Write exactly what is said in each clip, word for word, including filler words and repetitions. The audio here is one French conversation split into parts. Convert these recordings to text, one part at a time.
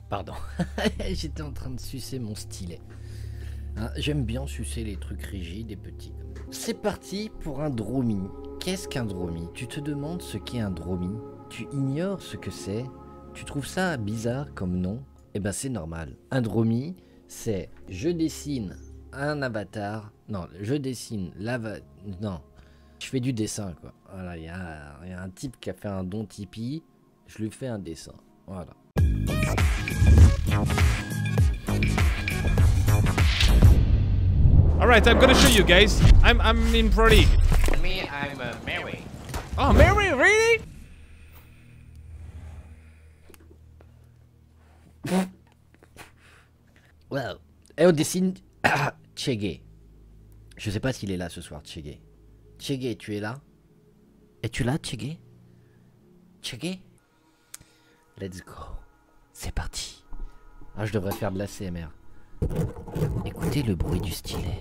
Pardon. J'étais en train de sucer mon stylet. Hein, j'aime bien sucer les trucs rigides et petits. C'est parti pour un dromie. Qu'est-ce qu'un dromie? Tu te demandes ce qu'est un dromie? Tu ignores ce que c'est? Tu trouves ça bizarre comme nom? Eh ben c'est normal. Un dromie, c'est je dessine un avatar. Non, je dessine l'avatar. Non, je fais du dessin quoi. Voilà, il y a, y a un type qui a fait un don Tipeee. Je lui fais un dessin. Voilà. All right, I'm gonna show you guys. I'm I'm in Pro League. Me, I'm uh, Mary. Oh, Mary, really? Well, et on dessine Chege. Je sais pas s'il est là ce soir, Chege. Chege, tu es là? Es-tu là, Chege? Chege? Let's go. C'est parti. Ah, je devrais faire de l'A C M R. Écoutez le bruit du stylet.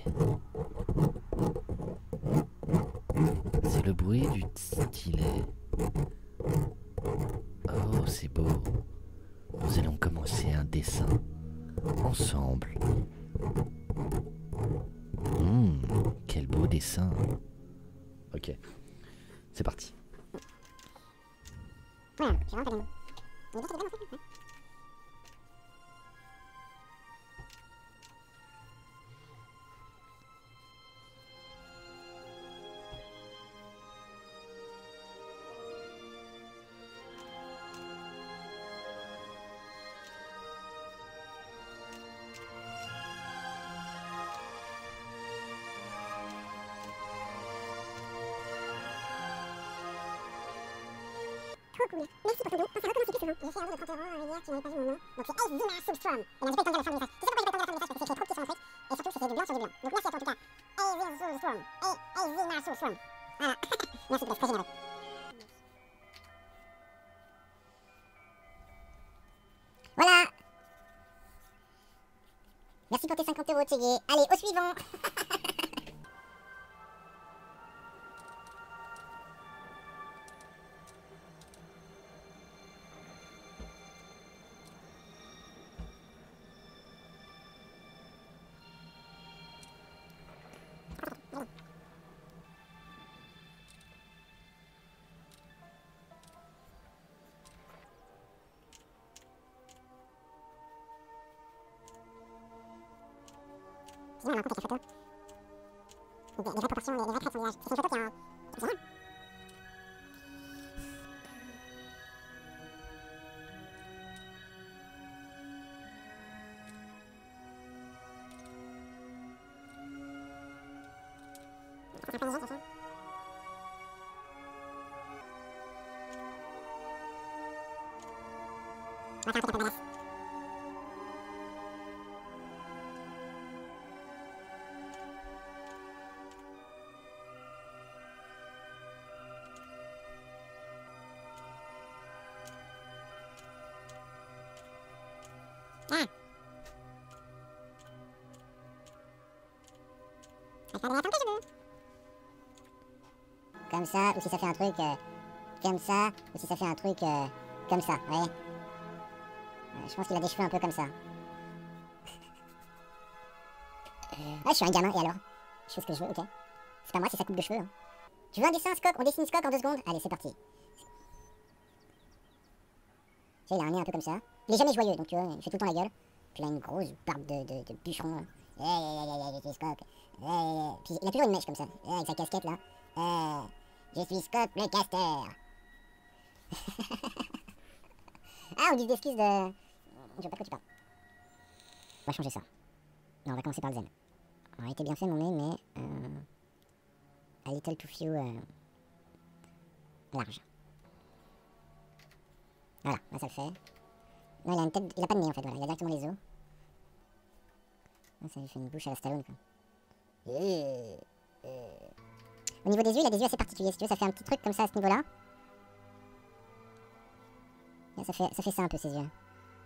C'est le bruit du stylet. Oh, c'est beau. Nous allons commencer un dessin ensemble. Mmh, quel beau dessin. Ok, c'est parti. Voilà, j'ai vraiment pas d'amour. Il dit qu'il est bien en fait, ouais. Trop cool. Merci pour ton don. On s'est recommencé plus souvent. J'ai fait un don de trente euros hier, tu n'avais pas vu mon nom. Donc c'est Ace Zima Substrom. Et là, j'ai pas le temps de lire la fin du message. Tu sais pourquoi j'ai pas le temps de lire la fin du message? Parce que c'est trop petit sur le truc. Et surtout, c'est du blanc sur du blanc. Donc merci à toi en tout cas. Ace Zima Substrom. Ace Zima Substrom. Voilà. Merci, c'est très généreux. Voilà. Merci pour tes cinquante euros, Tchégué. Allez, au suivant. Sinon, on a un compte avec la photo. Des, des vraies proportions, des, des vrais traits de son visage. C'est une photo qui a un... C'est bien. C'est un peu léger, ça fait. On va faire un truc un peu badass. Ah. Ça fait la que je veux. Comme ça, ou si ça fait un truc euh, comme ça, ou si ça fait un truc euh, comme ça, vous voyez. euh, Je pense qu'il a des cheveux un peu comme ça. Ah, je suis un gamin, et alors? Je fais ce que je veux, ok. C'est pas moi si ça coupe de cheveux. Hein. Tu veux un dessin, Scoc? On dessine Scoc en deux secondes? Allez, c'est parti. Tu sais, il a un nez un peu comme ça. Il est jamais joyeux, donc tu vois, il fait tout le temps la gueule. Puis il a une grosse barbe de, de, de bûcheron. Eh, eh, eh, eh, je suis Scoc. Eh, eh. Puis il a toujours une mèche comme ça, eh, avec sa casquette là. Eh, je suis Scoc le casteur. Ah, on dit des excuses de... Je vois pas de quoi tu parles. On va changer ça. Non, on va commencer par le zen. Alors, il était bien fait mon nez, mais... Euh, a little too few... Euh, large. Voilà, là ça le fait. Non, il a une tête... Il a pas de nez en fait, voilà. Il a directement les os. Là, ça lui fait une bouche à la Stallone, quoi. Euh, euh. Au niveau des yeux, il a des yeux assez particuliers, si tu veux. Ça fait un petit truc comme ça à ce niveau-là. Là, ça fait, ça fait ça un peu, ses yeux.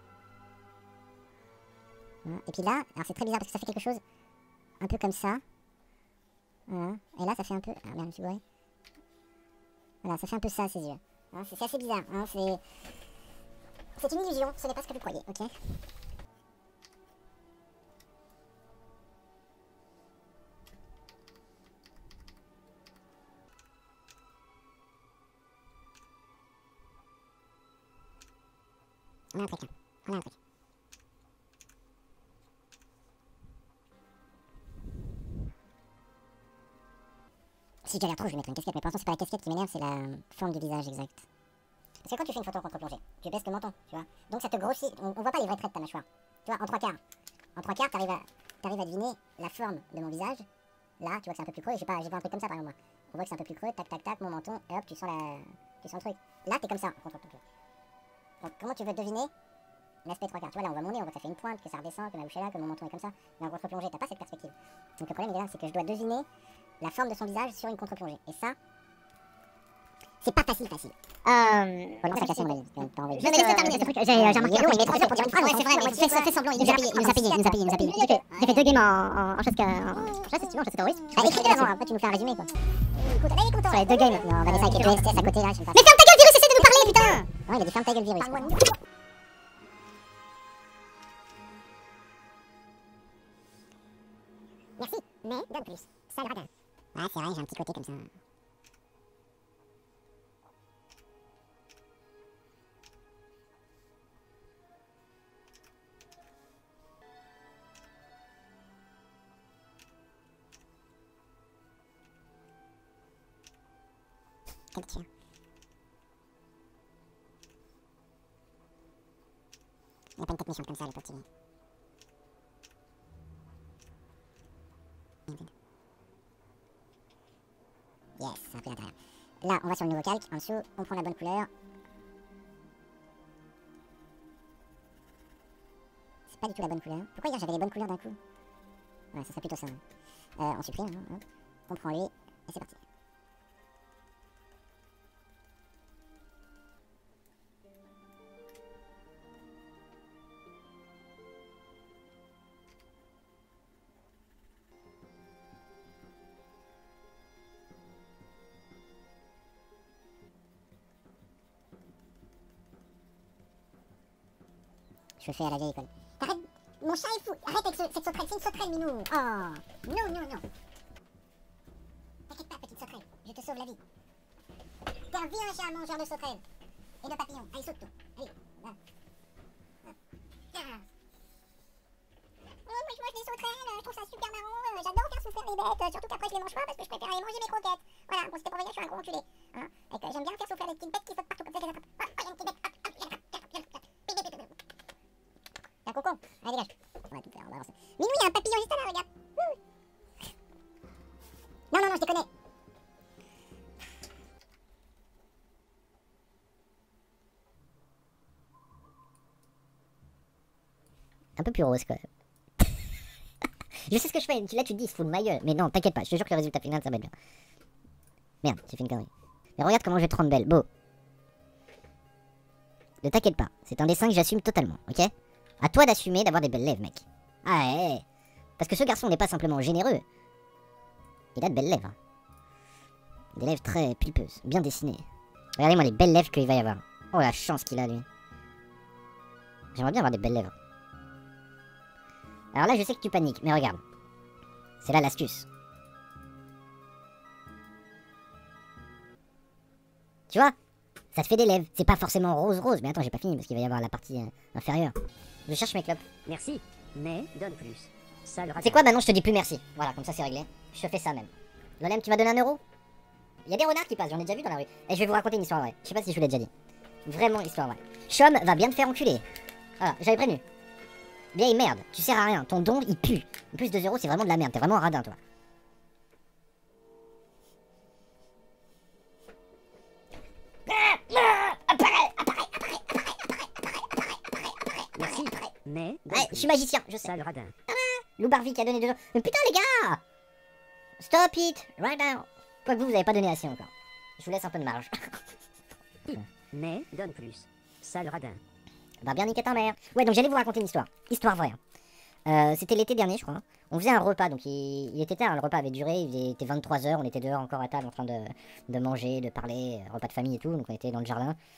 Voilà. Et puis là, alors c'est très bizarre parce que ça fait quelque chose un peu comme ça. Voilà. Et là, ça fait un peu... Ah merde, je me suis bourré. Voilà, ça fait un peu ça, ses yeux. Hein, c'est assez bizarre. Hein, c'est... C'est une illusion, ce n'est pas ce que vous croyez, ok? On a un truc, hein. On a un truc. Si je galère trop, je vais mettre une casquette, mais pour l'instant, c'est pas la casquette qui m'énerve, c'est la forme du visage exact. Parce que quand tu fais une photo en contre-plongée, tu baisses le menton, tu vois. Donc ça te grossit, on, on voit pas les vrais traits de ta mâchoire. Tu vois, en trois quarts. En trois quarts, t'arrives à, t'arrives à deviner la forme de mon visage. Là, tu vois que c'est un peu plus creux, et j'ai pas, j'ai pas un truc comme ça par exemple moi. On voit que c'est un peu plus creux, tac tac tac, mon menton, et hop, tu sens la, tu sens le truc. Là, t'es comme ça, en contre-plongée. Donc comment tu veux deviner l'aspect trois quarts? Tu vois, là on voit mon nez, on voit que ça fait une pointe, que ça redescend, que ma bouche est là, que mon menton est comme ça. Mais en contre-plongée, t'as pas cette perspective. Donc le problème il est là, c'est que je dois deviner la forme de son visage sur une contre-plongée. Et ça, c'est pas facile, facile. Euh. Voilà, ça casse mon avis. T'as envie. Non, mais laisse-moi terminer ce truc. J'ai remarqué. Non, il met trois heures pour dire une phrase. Ouais, c'est vrai, mais ça fait semblant. Il nous a payé, il nous a payé, il nous a payé, il nous a payé. J'ai fait deux games en en chasse que. En chasse, sinon, chasse terroriste. Bah, écris-le avant, après tu nous fais un résumé, quoi. Écoute, allez, écoute. Sur les deux games. Non, Vanessa avec les deux S T S à côté, là, j'aime pas. Mais ferme ta gueule, virus, essaie de nous parler, putain. Ouais, il a dit ferme ta gueule, virus. Merci, mais donne plus. Ça le radin. Ouais, c'est vrai, j'ai un petit côté comme ça. Quel tien. Il a pas une tête méchante comme ça, le petit. Yes, c'est un peu l'intérieur. Là, on va sur le nouveau calque, en dessous, on prend la bonne couleur. C'est pas du tout la bonne couleur. Pourquoi hier j'avais les bonnes couleurs d'un coup? Ouais, ça serait plutôt ça. Hein. Euh, on supprime, hein, hop. On prend lui, et c'est parti. Je fais à la vieille école. Arrête, mon chat est fou. Arrête avec ce, cette sauterelle, c'est une sauterelle, Minou. Oh, non, non, non. T'inquiète pas, petite sauterelle, je te sauve la vie. T'es un vilain chat mangeur de sauterelles. Et de papillons. Allez, saute-toi. Allez, va. Ah. Oh, moi je mange des sauterelles, je trouve ça super marrant. Euh, J'adore faire souffrir les bêtes, surtout qu'après je les mange pas parce que je préfère aller manger mes croquettes. Voilà, bon, c'était pour venir, je suis un gros enculé. Hein, et que j'aime bien faire souffrir les petites bêtes qui sautent partout comme ça, je les attrape. Oh, il y a une petite bête. Hop, hop, je l'attrape. Un cocon. Allez, dégage. On va tout faire, on va avancer. Minou, il y a un papillon juste là, regarde. Non, non, non, je déconne. Un peu plus rose, quand même. Je sais ce que je fais. Là, tu te dis, il se fout de ma gueule. Mais non, t'inquiète pas, je te jure que le résultat final, ça va être bien. Merde, j'ai fait une connerie. Mais regarde comment je vais te rendre belle. Beau. Ne t'inquiète pas, c'est un dessin que j'assume totalement, ok? À toi d'assumer d'avoir des belles lèvres, mec. Ah ouais. Parce que ce garçon n'est pas simplement généreux. Il a de belles lèvres. Des lèvres très pulpeuses, bien dessinées. Regardez-moi les belles lèvres qu'il va y avoir. Oh la chance qu'il a, lui. J'aimerais bien avoir des belles lèvres. Alors là, je sais que tu paniques, mais regarde. C'est là l'astuce. Tu vois? Ça te fait des lèvres. C'est pas forcément rose-rose. Mais attends, j'ai pas fini parce qu'il va y avoir la partie euh, inférieure. Je cherche mes clopes. Merci, mais donne plus. Ça le C'est quoi? Bah non, je te dis plus merci. Voilà, comme ça c'est réglé. Je te fais ça même. Lolem, tu m'as donné un euro? Il y a des renards qui passent, j'en ai déjà vu dans la rue. Et je vais vous raconter une histoire vraie. Je sais pas si je vous l'ai déjà dit. Vraiment histoire vraie. Chom va bien te faire enculer. Voilà, j'avais prévenu. Vieille merde, tu sers à rien. Ton don, il pue. En plus, deux euros, c'est vraiment de la merde. T'es vraiment un radin, toi. Merci, mais... Ouais, je suis magicien, je sais. Ça le radin. Lou Barvi qui a donné deux euros. Mais putain, les gars! Stop it, right now. Quoique vous, vous avez pas donné assez encore. Je vous laisse un peu de marge. Mais donne plus. Ça le radin. Va bien niquer ta mère. Ouais, donc j'allais vous raconter une histoire. Histoire vraie. Euh, C'était l'été dernier, je crois. On faisait un repas, donc il, il était tard, le repas avait duré, il était vingt-trois heures, on était dehors encore à table en train de, de manger, de parler, repas de famille et tout, donc on était dans le jardin.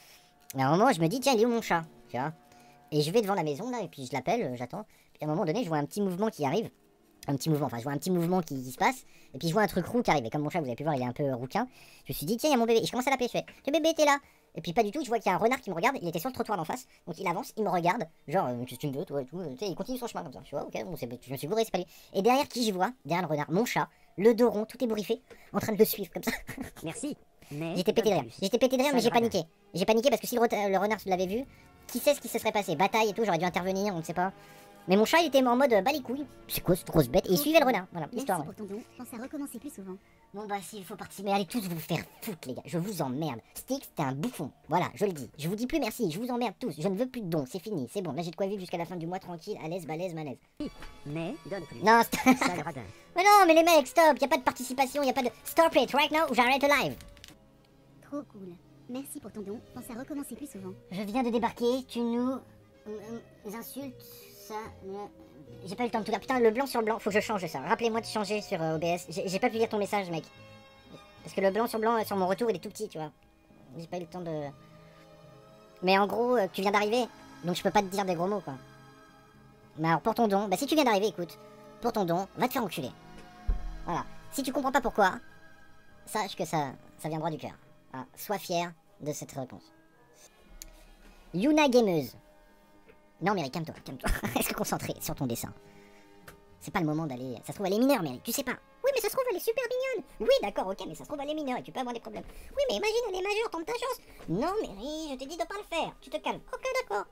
Et à un moment, je me dis, tiens, il est où mon chat? Tu vois? Et je vais devant la maison, là, et puis je l'appelle, euh, j'attends. Puis à un moment donné, je vois un petit mouvement qui arrive. Un petit mouvement, enfin, je vois un petit mouvement qui, qui se passe. Et puis je vois un truc roux qui arrive. Et comme mon chat, vous avez pu voir, il est un peu rouquin. Je me suis dit, tiens, il y a mon bébé. Et je commence à l'appeler, je fais, le bébé, t'es là? Et puis pas du tout, je vois qu'il y a un renard qui me regarde. Il était sur le trottoir d'en face. Donc il avance, il me regarde. Genre, euh, qu'est-ce que tu me veux, toi, et tout. Tu sais, il continue son chemin comme ça. Je vois, ok, bon, je me suis bourré, c'est pas lui. Et derrière qui je vois? Derrière le renard, mon chat, le dos rond, tout ébouriffé, en train de le suivre comme ça. Merci. Mais J'étais pété de donne rire. plus. J'étais pété de rire, Ça mais j'ai ira bien. paniqué. J'ai paniqué parce que si le, re- le renard l'avait vu, qui sait ce qui se serait passé? Bataille et tout, j'aurais dû intervenir, on ne sait pas. Mais mon chat, il était en mode euh, bas les couilles. C'est quoi cette grosse bête? Et il suivait le renard. Voilà, Merci l'histoire. pour ton don. Pense à recommencer plus souvent. Bon bah s'il faut partir, mais allez tous vous faire foutre les gars, je vous emmerde. Styx, t'es un bouffon, voilà, je le dis. Je vous dis plus merci, je vous emmerde tous, je ne veux plus de dons, c'est fini, c'est bon, là j'ai de quoi vivre jusqu'à la fin du mois tranquille, à l'aise, balèze, malaise. Mais donne plus. Non, st- Ça le radin. mais non, mais les mecs, stop, y a pas de participation, y a pas de... Stop it, right now, ou j'arrête le live. Trop cool. Merci pour ton don. Pense à recommencer plus souvent. Je viens de débarquer, tu nous... nous insultes, ça... me- J'ai pas eu le temps de tout dire, putain, le blanc sur le blanc, faut que je change ça. Rappelez-moi de changer sur euh, O B S, j'ai j'ai pas pu lire ton message mec. Parce que le blanc sur blanc, euh, sur mon retour, il est tout petit, tu vois. J'ai pas eu le temps de... Mais en gros, euh, tu viens d'arriver, donc je peux pas te dire des gros mots, quoi. Mais alors, pour ton don, bah si tu viens d'arriver, écoute, pour ton don, va te faire enculer. Voilà. Si tu comprends pas pourquoi, sache que ça, ça vient droit du cœur. Voilà. Sois fier de cette réponse. Yuna Gameuse. Non, Mary, calme-toi, calme-toi. Reste concentré sur ton dessin. C'est pas le moment d'aller... Ça se trouve, elle est mineure, Mary, tu sais pas. Oui, mais ça se trouve, elle est super mignonne. Oui, d'accord, ok, mais ça se trouve, elle est mineure et tu peux avoir des problèmes. Oui, mais imagine, elle est majeure, tente ta chance. Non, Mary, je t'ai dit de pas le faire. Tu te calmes. Ok, d'accord.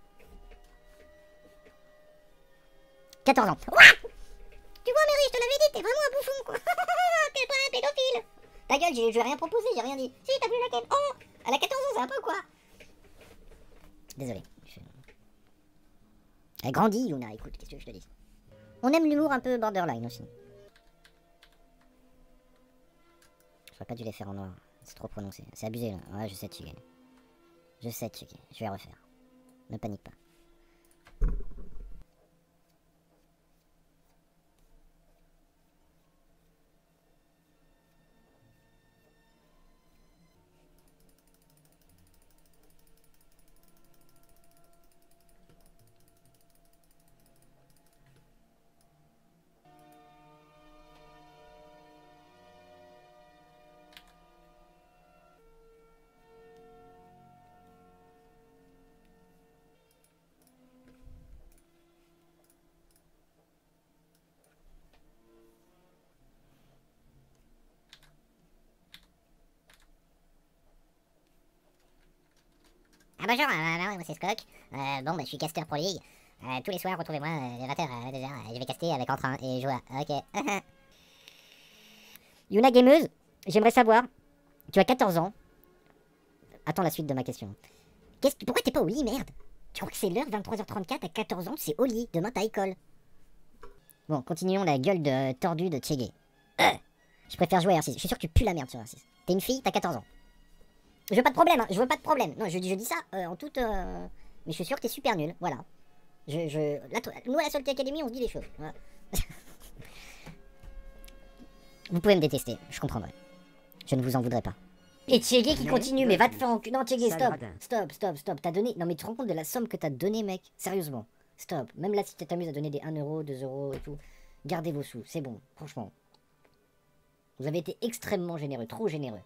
quatorze ans. Ouah, tu vois, Mary, je te l'avais dit, t'es vraiment un bouffon, quoi. T'es pas un pédophile. Ta gueule, j'ai j'ai rien proposé, j'ai rien dit. Si, t'as vu laquelle? Oh, elle a quatorze ans, c'est un peu quoi. Désolé. Je... Elle grandit, Yuna, écoute, qu'est-ce que je te dis? On aime l'humour un peu borderline aussi. J'aurais pas dû les faire en noir, c'est trop prononcé. C'est abusé là. Ouais, je sais, Tsuge. Je sais, Tsuge. Je vais refaire. Ne panique pas. Ah bonjour, euh, moi c'est Skock. Euh, bon, bah, je suis casteur pour League. Euh, tous les soirs, retrouvez-moi, euh, vingt heures à deux heures, je vais caster avec Entrain et jouer. Ok. Yuna Gameuse, j'aimerais savoir, tu as quatorze ans. Attends la suite de ma question. Qu'est-ce que... Pourquoi t'es pas au lit, merde? Tu crois que c'est l'heure, vingt-trois heures trente-quatre, à quatorze ans, c'est au lit, demain t'as école. Bon, continuons la gueule de tordue de Tchege. Euh, je préfère jouer à R six, je suis sûr que tu pues la merde sur R six. T'es une fille, t'as quatorze ans. Je veux pas de problème, hein. Je veux pas de problème. Non, je, je dis ça euh, en toute... Euh... Mais je suis sûr que t'es super nul, voilà. Je... je... La... Nous, à la Salty Academy, on se dit les choses. Voilà. Vous pouvez me détester, je comprendrai. Je ne vous en voudrais pas. Et Tchege qui Mais continue, mais va te faire en cul. Non, Tchege, Ça stop. radin. Stop, stop, stop. T'as donné... Non, mais tu te rends compte de la somme que t'as donné, mec? Sérieusement. Stop. Même là, si tu t'amuses à donner des un euro, deux euros et tout, gardez vos sous. C'est bon, franchement. Vous avez été extrêmement généreux, trop généreux.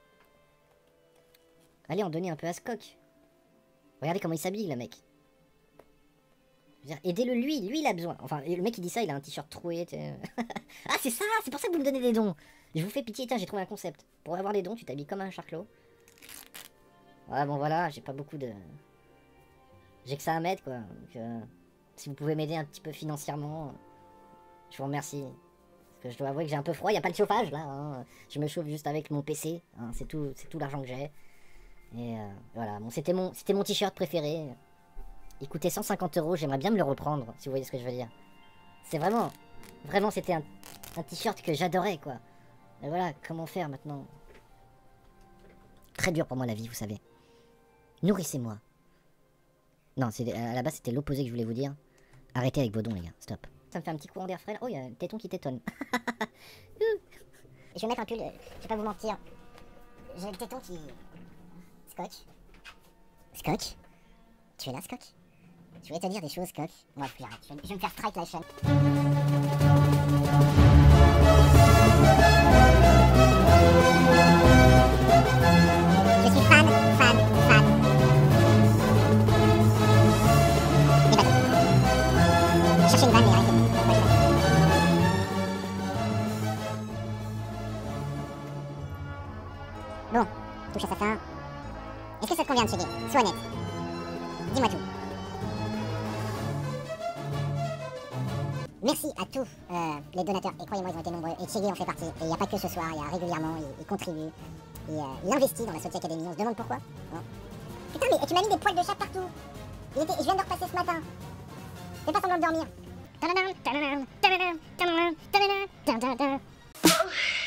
Allez en donner un peu à Skock. Regardez comment il s'habille, le mec. Je veux dire, aidez-le lui, lui il a besoin. Enfin, le mec il dit ça, il a un t-shirt troué. Ah, c'est ça, c'est pour ça que vous me donnez des dons. Je vous fais pitié, tiens, j'ai trouvé un concept. Pour avoir des dons, tu t'habilles comme un charclos. Ouais, bon voilà, j'ai pas beaucoup de... J'ai que ça à mettre, quoi. Donc, euh, si vous pouvez m'aider un petit peu financièrement, je vous remercie. Parce que je dois avouer que j'ai un peu froid, il n'y a pas de chauffage, là. Hein. Je me chauffe juste avec mon P C. Hein. C'est tout, c'est tout l'argent que j'ai. Et euh, voilà, bon, c'était mon, c'était mon t-shirt préféré. Il coûtait cent cinquante euros, j'aimerais bien me le reprendre, si vous voyez ce que je veux dire. C'est vraiment, vraiment, c'était un, un t-shirt que j'adorais, quoi. Et voilà, comment faire maintenant? Très dur pour moi la vie, vous savez. Nourrissez-moi. Non, c'est, à la base, c'était l'opposé que je voulais vous dire. Arrêtez avec vos dons, les gars, stop. Ça me fait un petit courant d'air frais. Oh, il y a un téton qui t'étonne. Je vais mettre un pull, je vais pas vous mentir. J'ai le téton qui... Scotch. Scock? Tu es là, Scock? Je voulais te dire des choses, Scock. Ouais, puis arrête, je vais, je vais me faire strike la chaîne. Je suis fan, fan, fan. Des bateaux. Cherchez une vanne, mais arrêtez. Bon, touche à sa fin. Est-ce que ça te convient de checker? Sois honnête. Dis-moi tout. Merci à tous euh, les donateurs, et croyez-moi, ils ont été nombreux, et Tchégué en fait partie. Et il n'y a pas que ce soir, il y a régulièrement, il, il contribue, et euh, il investit dans la Sauti Academy, on se demande pourquoi. Bon. Putain, mais tu m'as mis des poils de chat partout. Il était, je viens de repasser ce matin. Fais pas semblant de dormir.